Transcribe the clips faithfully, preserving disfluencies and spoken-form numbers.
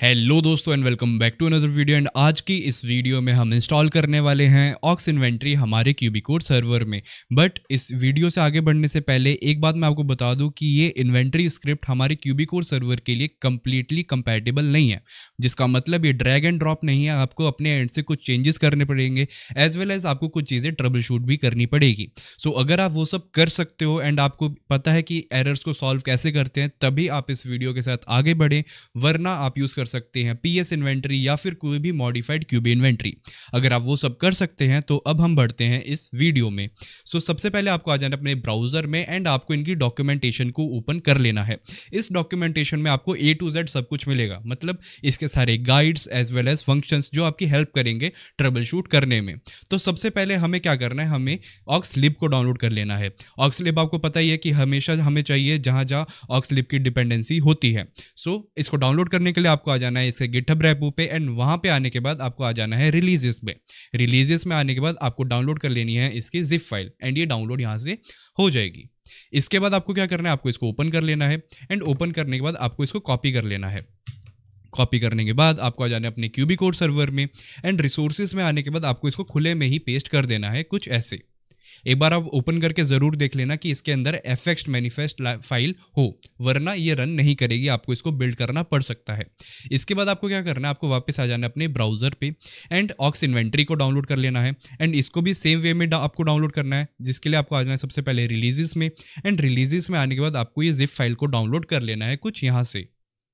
Hello दोस्तों and welcome back to another video. And आज की इस वीडियो में हम इंस्टॉल करने वाले हैं ऑक्स इन्वेंट्री हमारे क्यूबिकोड सर्वर में। बट इस वीडियो से आगे बढ़ने से पहले एक बात मैं आपको बता दूं कि ये इन्वेंट्री स्क्रिप्ट हमारे क्यूबिकोड सर्वर के लिए कंप्लीटली कंपैटिबल नहीं है, जिसका मतलब ये ड्रैग एंड ड्रॉप नहीं है। आपको अपने एंड से कुछ चेंजेस करने पड़ेंगे, एज वेल एज आपको कुछ चीज़ें ट्रबल शूट भी करनी पड़ेगी। सो so, अगर आप वो सब कर सकते हो एंड आपको पता है कि एरर्स को सॉल्व कैसे करते हैं, तभी आप इस वीडियो के साथ आगे बढ़ें, वरना आप यूज़ कर सकते हैं पीएस इन्वेंट्री या फिर कोई भी मॉडिफाइड क्यूबी इन्वेंट्री। अगर आप वो सब कर सकते हैं तो अब हम बढ़ते हैं इस वीडियो में। सो so, सबसे पहले आपको आ जाना अपने ब्राउजर में एंड आपको इनकी डॉक्यूमेंटेशन को ओपन कर लेना है। इस डॉक्यूमेंटेशन में आपको ए टू जेड सब कुछ मिलेगा, मतलब इसके सारे guides as well as functions जो आपकी हेल्प करेंगे ट्रबल शूट करने में। तो सबसे पहले हमें क्या करना है, हमें ऑक्सलिब को डाउनलोड कर लेना है। ऑक्सलिब आपको पता ही है कि हमेशा हमें चाहिए जहाँ जहाँ ऑक्सलिब की डिपेंडेंसी होती है। सो so, इसको डाउनलोड करने के लिए आपको आ जाना है इसके गिटहब रेपो पे एंड वहाँ पे आने के बाद आपको आ जाना है रिलीजेस में। रिलीजेस में आने के बाद आपको डाउनलोड कर लेनी है इसकी जिप फाइल एंड ये डाउनलोड यहाँ से हो जाएगी। इसके बाद आपको क्या करना है, आपको इसको ओपन कर लेना है एंड ओपन करने के बाद आपको इसको कॉपी कर लेना है। कॉपी करने के बाद आपको आ जाना है अपने क्यूबिकोड सर्वर में एंड रिसोर्सेज में आने के बाद आपको इसको खुले में ही पेस्ट कर देना है कुछ ऐसे। एक बार आप ओपन करके ज़रूर देख लेना कि इसके अंदर एफएक्स मैनिफेस्ट फाइल हो, वरना ये रन नहीं करेगी, आपको इसको बिल्ड करना पड़ सकता है। इसके बाद आपको क्या करना है, आपको वापस आ जाना है अपने ब्राउज़र पे एंड ऑक्स इन्वेंट्री को डाउनलोड कर लेना है एंड इसको भी सेम वे में आपको डाउनलोड करना है, जिसके लिए आपको आ जाना है सबसे पहले रिलीजेस में एंड रिलीजेस में आने के बाद आपको ये जिप फाइल को डाउनलोड कर लेना है कुछ यहाँ से।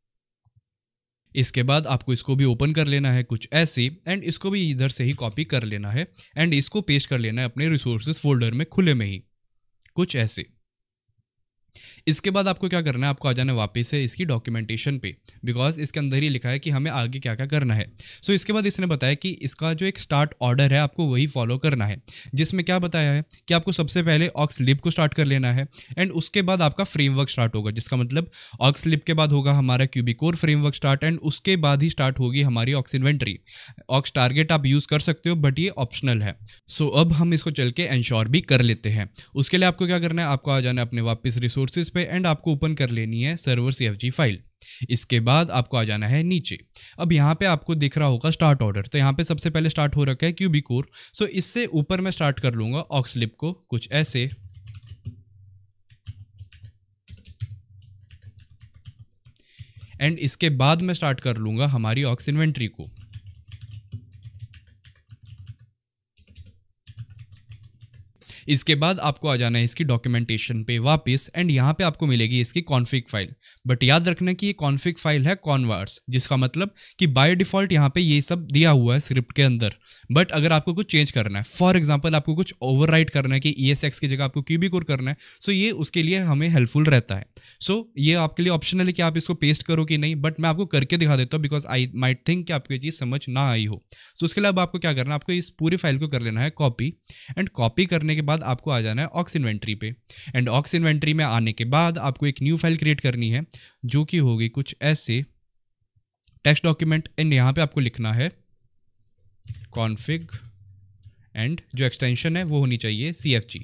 इसके बाद आपको इसको भी ओपन कर लेना है कुछ ऐसे एंड इसको भी इधर से ही कॉपी कर लेना है एंड इसको पेस्ट कर लेना है अपने रिसोर्सेज फोल्डर में खुले में ही कुछ ऐसे। इसके बाद आपको क्या करना है, आपको आ जाना है वापस से इसकी डॉक्यूमेंटेशन पे, बिकॉज इसके अंदर ही लिखा है कि हमें आगे क्या क्या करना है। सो so, इसके बाद इसने बताया कि इसका जो एक स्टार्ट ऑर्डर है आपको वही फॉलो करना है, जिसमें क्या बताया है कि आपको सबसे पहले ऑक्सलिब को स्टार्ट कर लेना है एंड उसके बाद आपका फ्रेमवर्क स्टार्ट होगा, जिसका मतलब ऑक्सलिब के बाद होगा हमारा क्यूबिकोड फ्रेमवर्क स्टार्ट एंड उसके बाद ही स्टार्ट होगी हमारी ऑक्स इन्वेंट्री। ऑक्स टारगेट आप यूज़ कर सकते हो बट ये ऑप्शनल है। सो so, अब हम इसको चल के एंश्योर भी कर लेते हैं। उसके लिए आपको क्या करना है, आपको आ जाना है अपने वापस रिसोर्सेज पे एंड आपको ओपन कर लेनी है सर्वर सीएफजी फाइल। इसके बाद आपको आ जाना है नीचे। अब यहाँ पे आपको दिख रहा होगा स्टार्ट ऑर्डर, तो यहाँ पे सबसे पहले स्टार्ट हो रखा है क्यूबिकोड। सो इससे ऊपर मैं स्टार्ट कर लूंगा ऑक्सलिब को कुछ ऐसे एंड इसके बाद मैं स्टार्ट कर लूंगा हमारी ऑक्स इन्वेंट्री को। इसके बाद आपको आ जाना है इसकी डॉक्यूमेंटेशन पे वापस एंड यहाँ पे आपको मिलेगी इसकी कॉन्फिग फाइल। बट याद रखना कि ये कॉन्फिग फाइल है कॉनवार्स, जिसका मतलब कि बाय डिफॉल्ट यहाँ पे ये सब दिया हुआ है स्क्रिप्ट के अंदर। बट अगर आपको कुछ चेंज करना है, फॉर एग्जांपल आपको कुछ ओवरराइट करना है कि ई एस एक्स की जगह आपको क्यूबिकोड करना है, सो ये उसके लिए हमें हेल्पफुल रहता है। सो ये आपके लिए ऑप्शनल है कि आप इसको पेस्ट करो कि नहीं, बट मैं आपको करके दिखा देता हूँ बिकॉज आई माइट थिंक कि आपको ये चीज़ समझ ना आई हो। सो उसके लिए अब आपको क्या करना है, आपको इस पूरी फाइल को कर लेना है कॉपी एंड कॉपी करने के बाद आपको आ जाना है ऑक्स इन्वेंट्री पे एंड ऑक्स इन्वेंट्री में आने के बाद आपको एक न्यू फाइल क्रिएट करनी है जो कि होगी कुछ ऐसे टेक्स्ट डॉक्यूमेंट एंड यहाँ पे आपको लिखना है कॉन्फिग एंड जो एक्सटेंशन है वो होनी चाहिए सीएफजी।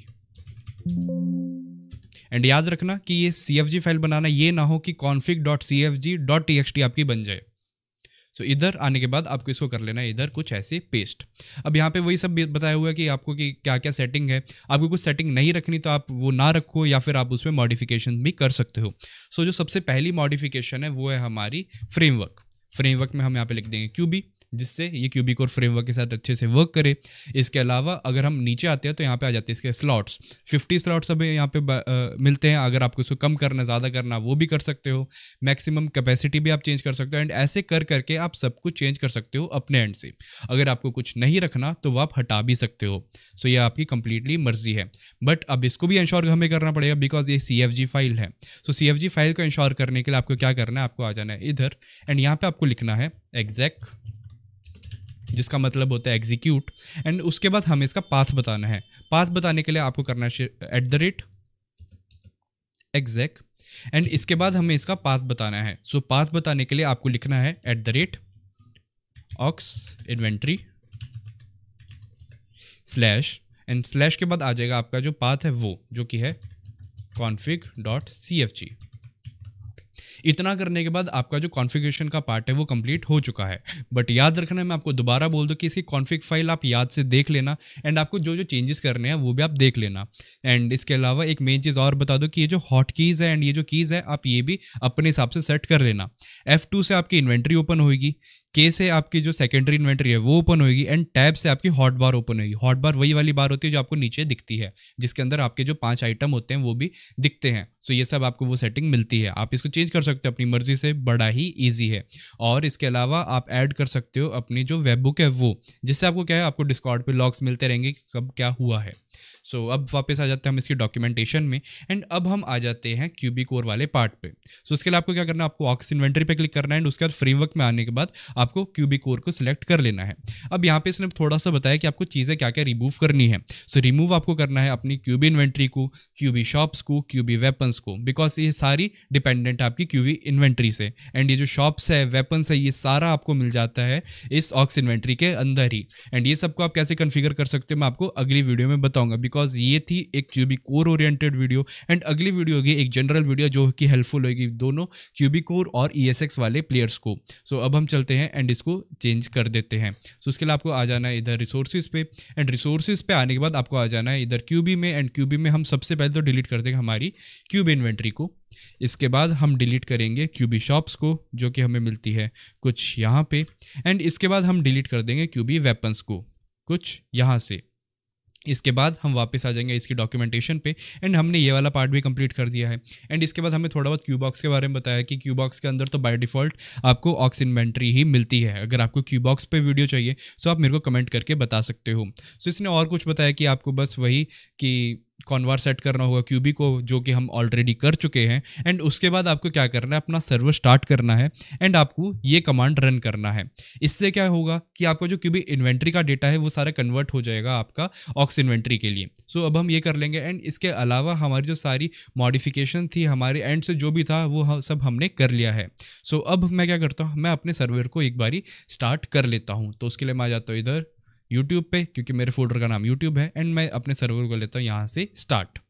एंड याद रखना कि ये सीएफजी फाइल बनाना ये ना हो कि config dot C F G dot T X T आपकी बन जाए। सो so, इधर आने के बाद आपको इसको कर लेना है इधर कुछ ऐसे पेस्ट। अब यहाँ पे वही सब बताया हुआ है कि आपको कि क्या क्या सेटिंग है। आपको कुछ सेटिंग नहीं रखनी तो आप वो ना रखो या फिर आप उसमें मॉडिफिकेशन भी कर सकते हो। सो so, जो सबसे पहली मॉडिफिकेशन है वो है हमारी फ्रेमवर्क। फ्रेमवर्क में हम यहाँ पे लिख देंगे क्यूबी, जिससे ये क्यूबिकोड फ्रेमवर्क के साथ अच्छे से वर्क करे। इसके अलावा अगर हम नीचे आते हैं तो यहाँ पे आ जाते हैं इसके स्लॉट्स। फिफ्टी स्लॉट्स अभी यहाँ पे आ, मिलते हैं। अगर आपको इसको कम करना ज़्यादा करना वो भी कर सकते हो। मैक्सिमम कैपेसिटी भी आप चेंज कर सकते हो एंड ऐसे कर करके आप सब कुछ चेंज कर सकते हो अपने एंड से। अगर आपको कुछ नहीं रखना तो वो आप हटा भी सकते हो। सो ये आपकी कंप्लीटली मर्जी है। बट अब इसको भी इंश्योर हमें करना पड़ेगा बिकॉज ये सी एफ जी फाइल है। So C F G file को इंश्योर करने के लिए आपको क्या करना है, आपको आ जाना है इधर एंड यहाँ पे आपको लिखना है एग्जैक, जिसका मतलब होता है एग्जीक्यूट एंड उसके बाद हमें इसका पाथ बताना है। पाथ बताने के लिए आपको करना है at the rate exact and इसके बाद हमें इसका पाथ बताना है। सो so, पाथ बताने के लिए आपको लिखना है at the rate ox inventory slash and slash के बाद आ जाएगा आपका जो पाथ है वो, जो कि है config dot C F G. इतना करने के बाद आपका जो कॉन्फ़िगरेशन का पार्ट है वो कंप्लीट हो चुका है। बट याद रखना, मैं आपको दोबारा बोल दूं कि इसकी कॉन्फ़िग फाइल आप याद से देख लेना एंड आपको जो जो चेंजेस करने हैं वो भी आप देख लेना। एंड इसके अलावा एक मेन चीज़ और बता दो कि ये जो हॉट कीज़ है एंड ये जो कीज़ है आप ये भी अपने हिसाब से सेट कर लेना। एफ टू से आपकी इन्वेंट्री ओपन होगी, के से आपकी जो सेकेंडरी इन्वेंट्री है वो ओपन होगी, एंड टैब से आपकी हॉट बार ओपन होगी। हॉट बार वही वाली बार होती है जो आपको नीचे दिखती है, जिसके अंदर आपके जो पांच आइटम होते हैं वो भी दिखते हैं। सो ये सब आपको वो सेटिंग मिलती है। आप इसको चेंज कर सकते हो अपनी मर्जी से, बड़ा ही ईजी है। और इसके अलावा आप ऐड कर सकते हो अपनी जो वेब बुक है वो, जिससे आपको क्या है, आपको डिस्कॉर्ड पे लॉग्स मिलते रहेंगे कि कब क्या हुआ है। सो so, अब वापस आ जाते हैं हम इसकी डॉक्यूमेंटेशन में, एंड अब हम आ जाते हैं क्यूबी कोर वाले पार्ट पे। सो so, उसके लिए आपको क्या करना है, आपको ऑक्स इन्वेंटरी पे क्लिक करना है, एंड उसके बाद फ्रेमवर्क में आने के बाद आपको क्यूबी कोर को सिलेक्ट कर लेना है। अब यहाँ पे इसने थोड़ा सा बताया कि आपको चीज़ें क्या क्या रिमूव करनी है। सो so, रिमूव आपको करना है अपनी क्यूबी इन्वेंट्री को, क्यूबी शॉप्स को, क्यूबी वेपन्स को, बिकॉज ये सारी डिपेंडेंट है आपकी क्यूबी इन्वेंट्री से। एंड ये जो शॉप्स है, वेपन्स है, ये सारा आपको मिल जाता है इस ऑक्स इन्वेंट्री के अंदर ही। एंड ये सबको आप कैसे कन्फिगर कर सकते हो मैं आपको अगली वीडियो में बताऊंगा, बिकॉज ये थी एक qb core oriented video, and अगली वीडियो होगी एक जनरल वीडियो जो कि हेल्पफुल होगी दोनों क्यूबी कोर और ई एस एक्स वाले प्लेयर्स को। सो so, अब हम चलते हैं एंड इसको चेंज कर देते हैं। सो so, उसके लिए आपको आ जाना है इधर रिसोर्सेज पे, एंड रिसोर्सेज पे आने के बाद आपको आ जाना है इधर क्यूबी में, एंड क्यूबी में हम सबसे पहले तो डिलीट कर देंगे हमारी क्यूबी इन्वेंट्री को। इसके बाद हम डिलीट करेंगे क्यूबी शॉप्स को जो कि हमें मिलती है कुछ यहाँ पे, एंड इसके बाद हम डिलीट कर देंगे क्यूबी वेपन्स को कुछ यहाँ से। इसके बाद हम वापस आ जाएंगे इसकी डॉक्यूमेंटेशन पे, एंड हमने ये वाला पार्ट भी कंप्लीट कर दिया है। एंड इसके बाद हमें थोड़ा बहुत क्यूबॉक्स के बारे में बताया कि क्यूबॉक्स के अंदर तो बाय डिफ़ॉल्ट आपको ऑक्स इन्वेंट्री ही मिलती है। अगर आपको क्यूबॉक्स पे वीडियो चाहिए तो आप मेरे को कमेंट करके बता सकते हो। सो इसने और कुछ बताया कि आपको बस वही कि कॉन्वार सेट करना होगा क्यूबी को, जो कि हम ऑलरेडी कर चुके हैं। एंड उसके बाद आपको क्या करना है, अपना सर्वर स्टार्ट करना है, एंड आपको ये कमांड रन करना है। इससे क्या होगा कि आपका जो क्यूबी इन्वेंट्री का डेटा है वो सारा कन्वर्ट हो जाएगा आपका ऑक्स इन्वेंट्री के लिए। सो so, अब हम ये कर लेंगे। एंड इसके अलावा हमारी जो सारी मॉडिफिकेशन थी हमारे एंड से जो भी था वो सब हमने कर लिया है। सो so, अब मैं क्या करता हूँ, मैं अपने सर्वर को एक बारी स्टार्ट कर लेता हूँ। तो उसके लिए मैं आ जाता हूँ इधर यूट्यूब पे, क्योंकि मेरे फोल्डर का नाम यूट्यूब है, एंड मैं अपने सर्वर को लेता हूँ यहाँ से स्टार्ट।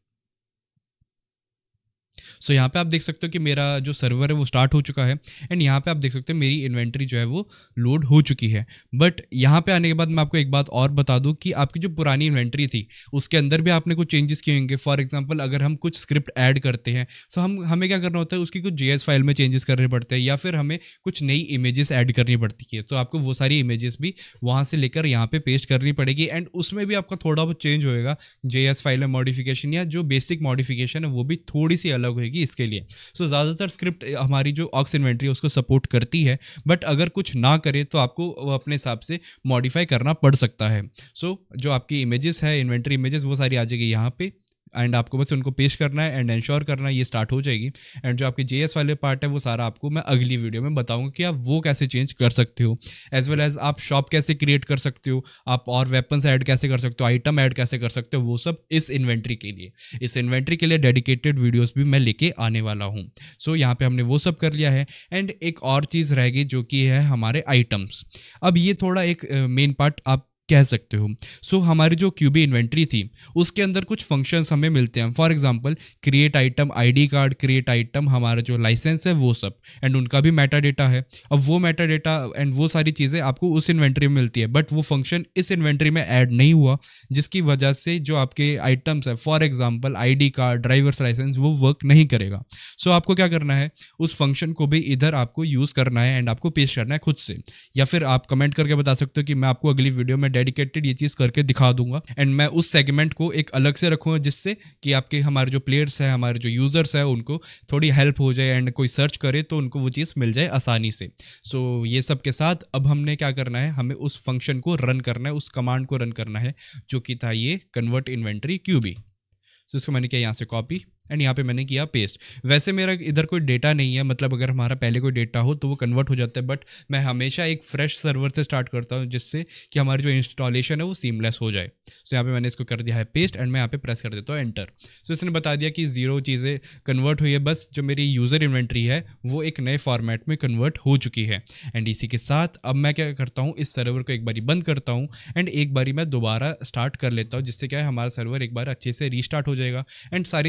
सो so, यहाँ पे आप देख सकते हो कि मेरा जो सर्वर है वो स्टार्ट हो चुका है, एंड यहाँ पे आप देख सकते हो मेरी इन्वेंट्री जो है वो लोड हो चुकी है। बट यहाँ पे आने के बाद मैं आपको एक बात और बता दूँ कि आपकी जो पुरानी इन्वेंट्री थी उसके अंदर भी आपने कुछ चेंजेस किए होंगे। फॉर एग्जांपल अगर हम कुछ स्क्रिप्ट ऐड करते हैं तो हम हमें क्या करना होता है, उसकी कुछ जेएस फाइल में चेंजेस करने पड़ते हैं, या फिर हमें कुछ नई इमेजेस ऐड करनी पड़ती है। तो आपको वो सारी इमेजेस भी वहाँ से लेकर यहाँ पे पेस्ट करनी पड़ेगी, एंड उसमें भी आपका थोड़ा बहुत चेंज होएगा। जेएस फाइल में मॉडिफिकेशन या जो बेसिक मॉडिफिकेशन है वो भी थोड़ी सी अलग होगी इसके लिए। सो so, ज़्यादातर स्क्रिप्ट हमारी जो ऑक्स इन्वेंट्री है उसको सपोर्ट करती है, बट अगर कुछ ना करे तो आपको अपने हिसाब से मॉडिफाई करना पड़ सकता है। सो so, जो आपकी इमेजेस है, इन्वेंट्री इमेजेस, वो सारी आ जाएगी यहाँ पे, एंड आपको बस उनको पेश करना है एंड इंश्योर करना है ये स्टार्ट हो जाएगी। एंड जो आपकी जेएस वाले पार्ट है वो सारा आपको मैं अगली वीडियो में बताऊंगा कि आप वो कैसे चेंज कर सकते हो, एज वेल एज आप शॉप कैसे क्रिएट कर सकते हो, आप और वेपन्स ऐड कैसे कर सकते हो, आइटम ऐड कैसे कर सकते हो, वो सब इस इन्वेंट्री के लिए इस इन्वेंट्री के लिए डेडिकेटेड वीडियोज़ भी मैं लेके आने वाला हूँ। सो so, यहाँ पे हमने वो सब कर लिया है, एंड एक और चीज़ रहेगी जो कि है हमारे आइटम्स। अब ये थोड़ा एक मेन पार्ट आप कह सकते हो। सो so, हमारी जो क्यूबी इन्वेंट्री थी उसके अंदर कुछ फंक्शंस हमें मिलते हैं। For example create item ID card, create item हमारा जो लाइसेंस है वो सब, एंड उनका भी मेटा डेटा है। अब वो मेटा डेटा एंड वो सारी चीज़ें आपको उस इन्वेंट्री में मिलती है, बट वो फंक्शन इस इन्वेंट्री में ऐड नहीं हुआ, जिसकी वजह से जो आपके आइटम्स है, for example ID card, drivers license, वो वर्क नहीं करेगा। सो so, आपको क्या करना है, उस फंक्शन को भी इधर आपको यूज़ करना है एंड आपको पेश करना है खुद से, या फिर आप कमेंट करके बता सकते हो कि मैं आपको अगली वीडियो में डेडिकेटेड ये चीज़ करके दिखा दूंगा, एंड मैं उस सेगमेंट को एक अलग से रखूंगा जिससे कि आपके हमारे जो प्लेयर्स हैं, हमारे जो यूज़र्स हैं, उनको थोड़ी हेल्प हो जाए, एंड कोई सर्च करे तो उनको वो चीज़ मिल जाए आसानी से। सो so, ये सब के साथ अब हमने क्या करना है, हमें उस फंक्शन को रन करना है, उस कमांड को रन करना है जो कि था ये कन्वर्ट इन्वेंट्री क्यूबी। सो इसको मैंने किया यहाँ से कॉपी, एंड यहाँ पे मैंने किया पेस्ट। वैसे मेरा इधर कोई डेटा नहीं है, मतलब अगर हमारा पहले कोई डेटा हो तो वो कन्वर्ट हो जाता है, बट मैं हमेशा एक फ्रेश सर्वर से स्टार्ट करता हूँ जिससे कि हमारी जो इंस्टॉलेशन है वो सीमलेस हो जाए। सो यहाँ पे मैंने इसको कर दिया है पेस्ट, एंड मैं यहाँ पे प्रेस कर देता हूँ एंटर। सो इसने बता दिया कि जीरो चीज़ें कन्वर्ट हुई है, बस जो मेरी यूज़र इन्वेंट्री है वो एक नए फॉर्मेट में कन्वर्ट हो चुकी है। एंड इसी के साथ अब मैं क्या करता हूँ, इस सर्वर को एक बारी बंद करता हूँ एंड एक बारी मैं दोबारा स्टार्ट कर लेता हूँ, जिससे क्या है हमारा सर्वर एक बार अच्छे से रीस्टार्ट हो जाएगा एंड सारी चीज़ें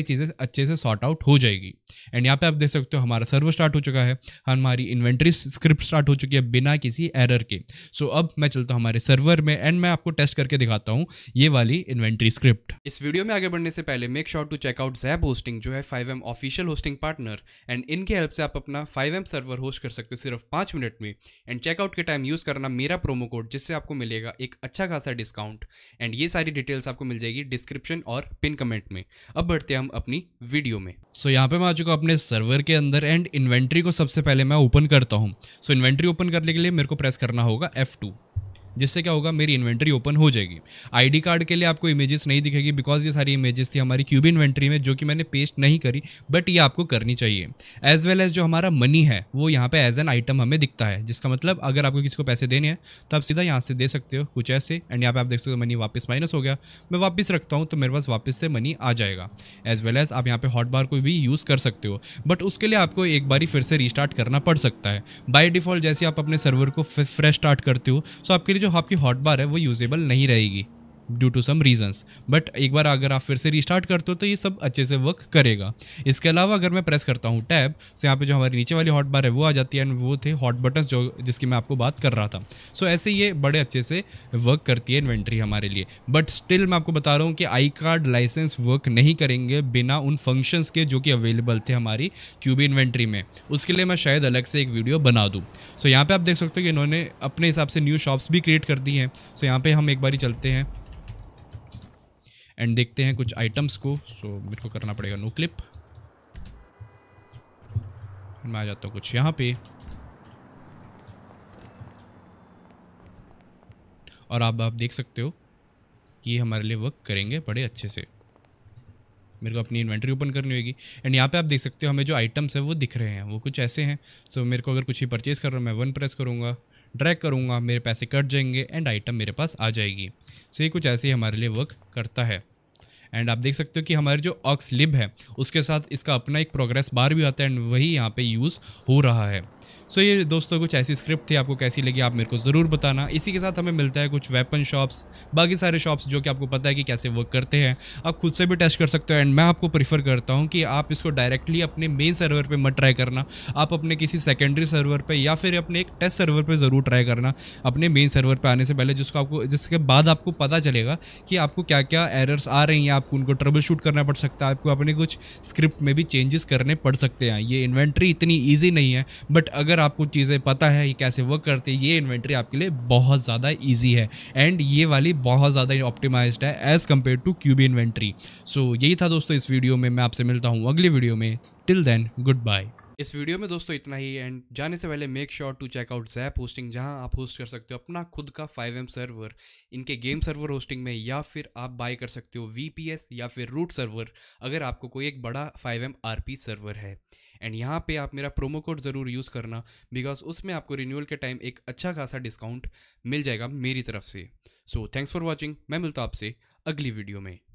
अच्छे से सॉर्ट आउट हो जाएगी। एंड यहाँ पे आप देख सकते हो हमारा सर्वर स्टार्ट हो चुका है, हमारी इन्वेंट्री स्क्रिप्ट स्टार्ट हो चुकी है बिना किसी एरर के। सो so, अब मैं चलता हूँ हमारे सर्वर में एंड मैं आपको टेस्ट करके दिखाता हूँ ये वाली इन्वेंट्री स्क्रिप्ट। इस वीडियो में आगे बढ़ने से पहले make sure to check out zap hosting, जो है five M official hosting partner, and इनके हेल्प से आप अपना फाइव एम सर्वर होस्ट कर सकते हो सिर्फ पाँच मिनट में। एंड चेकआउट के टाइम यूज़ करना मेरा प्रोमो कोड, जिससे आपको मिलेगा एक अच्छा खासा डिस्काउंट। एंड ये सारी डिटेल्स आपको मिल जाएगी डिस्क्रिप्शन और पिन कमेंट में। अब बढ़ते हैं हम अपनी वीडियो में। सो so, यहाँ पे मैं आ चुका हूँ अपने सर्वर के अंदर एंड इन्वेंट्री को सबसे पहले मैं ओपन करता हूँ। सो इन्वेंट्री ओपन करने के लिए मेरे को प्रेस करना होगा एफ टू, जिससे क्या होगा मेरी इन्वेंट्री ओपन हो जाएगी। आईडी कार्ड के लिए आपको इमेजेस नहीं दिखेगी बिकॉज ये सारी इमेजेस थी हमारी क्यूबी इन्वेंट्री में, जो कि मैंने पेस्ट नहीं करी, बट ये आपको करनी चाहिए। एज वेल एज जो हमारा मनी है वो यहाँ पे एज एन आइटम हमें दिखता है, जिसका मतलब अगर आपको किसी को पैसे देने हैं तो आप सीधा यहाँ से दे सकते हो कुछ ऐसे। एंड यहाँ पे आप देख सकते हो मनी वापस माइनस हो गया, मैं वापस रखता हूँ तो मेरे पास वापस से मनी आ जाएगा। एज वेल एज आप यहाँ पे हॉट बार को भी यूज़ कर सकते हो, बट उसके लिए आपको एक बारी फिर से रीस्टार्ट करना पड़ सकता है। बाय डिफॉल्ट जैसे आप अपने सर्वर को फ्रेश स्टार्ट करते हो तो आपके लिए जो आपकी हॉट बार है वो यूजेबल नहीं रहेगी due to some reasons, but एक बार अगर आप फिर से रीस्टार्ट करते हो तो ये सब अच्छे से वर्क करेगा। इसके अलावा अगर मैं प्रेस करता हूँ टैब, तो यहाँ पे जो हमारी नीचे वाली हॉट बार है वो आ जाती है, एंड वो थे हॉट बटन्स जो जिसकी मैं आपको बात कर रहा था। सो so, ऐसे ये बड़े अच्छे से वर्क करती है इन्वेंट्री हमारे लिए, बट स्टिल मैं आपको बता रहा हूँ कि आई कार्ड लाइसेंस वर्क नहीं करेंगे बिना उन फंक्शंस के जो कि अवेलेबल थे हमारी क्यूबी इन्वेंट्री में। उसके लिए मैं शायद अलग से एक वीडियो बना दूँ। सो so, यहाँ पर आप देख सकते हो कि इन्होंने अपने हिसाब से न्यू शॉप्स भी क्रिएट कर दी हैं। सो so, यहाँ पर हम एक बारी चलते हैं एंड देखते हैं कुछ आइटम्स को। सो so, मेरे को करना पड़ेगा नो क्लिप, मैं आ जाता हूँ कुछ यहाँ पे, और आप आप देख सकते हो कि ये हमारे लिए वर्क करेंगे बड़े अच्छे से। मेरे को अपनी इन्वेंट्री ओपन करनी होगी एंड यहाँ पे आप देख सकते हो हमें जो आइटम्स है वो दिख रहे हैं, वो कुछ ऐसे हैं। सो so, मेरे को अगर कुछ भी परचेज कर रहा हूँ मैं वन प्रेस करूँगा, ड्रैग करूँगा, मेरे पैसे कट जाएंगे एंड आइटम मेरे पास आ जाएगी। सो so, ये कुछ ऐसे ही हमारे लिए वर्क करता है। एंड आप देख सकते हो कि हमारे जो ऑक्स लिब है उसके साथ इसका अपना एक प्रोग्रेस बार भी आता है एंड वही यहाँ पे यूज़ हो रहा है। सो so, ये दोस्तों कुछ ऐसी स्क्रिप्ट थी, आपको कैसी लगी आप मेरे को ज़रूर बताना। इसी के साथ हमें मिलता है कुछ वेपन शॉप्स, बाकी सारे शॉप्स जो कि आपको पता है कि कैसे वर्क करते हैं, आप खुद से भी टेस्ट कर सकते हो। एंड मैं आपको प्रीफर करता हूँ कि आप इसको डायरेक्टली अपने मेन सर्वर पे मत ट्राई करना, आप अपने किसी सेकेंडरी सर्वर पे या फिर अपने एक टेस्ट सर्वर पे ज़रूर ट्राई करना अपने मेन सर्वर पे आने से पहले, जिसको आपको जिसके बाद आपको पता चलेगा कि आपको क्या क्या एरर्स आ रही हैं, आपको उनको ट्रबल शूट करना पड़ सकता है, आपको अपने कुछ स्क्रिप्ट में भी चेंजेस करने पड़ सकते हैं। ये इन्वेंट्री इतनी ईजी नहीं है, बट अगर आपको चीज़ें पता है ये कैसे वर्क करती है, ये इन्वेंट्री आपके लिए बहुत ज़्यादा इजी है एंड ये वाली बहुत ज़्यादा ऑप्टिमाइज्ड है as compare to qb inventory. So यही था दोस्तों इस वीडियो में, मैं आपसे मिलता हूँ अगली वीडियो में। Till then good bye. इस वीडियो में दोस्तों इतना ही, एंड जाने से पहले make sure to check out zap hosting, जहां आप होस्ट कर सकते हो अपना खुद का फाइव एम सर्वर इनके गेम सर्वर होस्टिंग में, या फिर आप बाय कर सकते हो वी पी एस या फिर रूट सर्वर अगर आपको कोई एक बड़ा five M R P server है। एंड यहाँ पे आप मेरा प्रोमो कोड ज़रूर यूज़ करना, बिकॉज उसमें आपको रिन्यूअल के टाइम एक अच्छा खासा डिस्काउंट मिल जाएगा मेरी तरफ से। सो थैंक्स फॉर वॉचिंग, मैं मिलता हूँ आपसे अगली वीडियो में।